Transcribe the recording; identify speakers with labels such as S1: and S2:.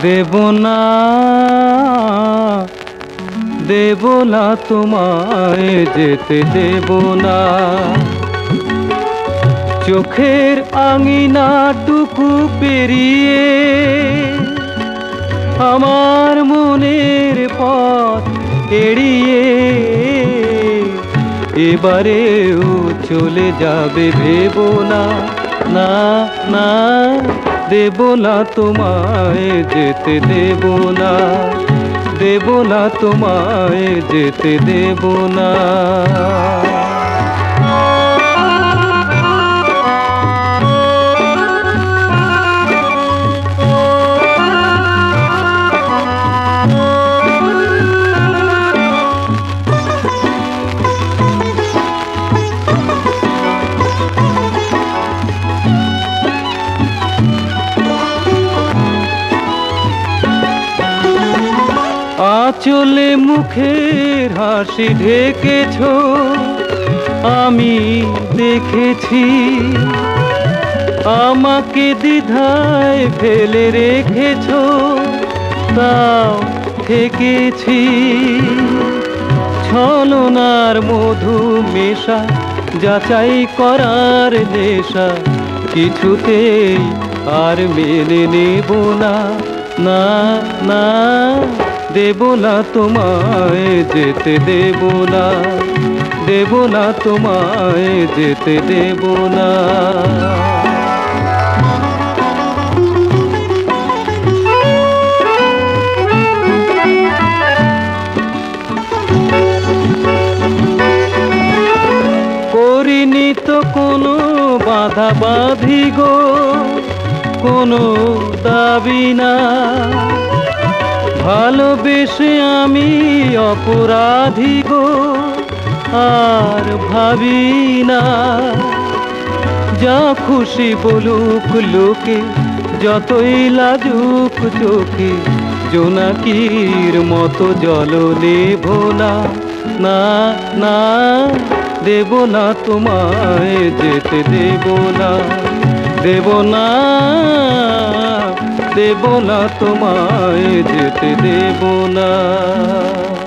S1: দেব না দেব না তোমায় যেতে দেব না। চোখের আঙিনাটুকু পেরিয়ে আমার মনের পথ এড়িয়ে এবারেও চলে যাবে ভেবো না। না না দেব না তোমায় যেতে দেব না, দেব না তোমায় যেতে দেব না। আঁচলে মুখের হাসি ঢেকেছো আমি দেখেছি, আমাকে দ্বিধায় ফেলে রেখেছো তাও থেকেছি। ছলনার মধু মেশা যাচাই করার নেশা কিছুতেই আর মেনে নেব না। না না দেব না তোমায় যেতে দেব না, দেব না তোমায় যেতে দেব না। করিনি তো কোনো বাধা বাঁধি গো, কোনো দাবি না। ভালোবেসে আমি অপরাধী গো আর ভাবি না। যা খুশি বলুক লোকে যতই লাজুক চোখে, জোনাকির মতো জল নেব না। না না দেব না তোমায় যেতে দেব না, দেব না দেব না তোমায় যেতে দেব না।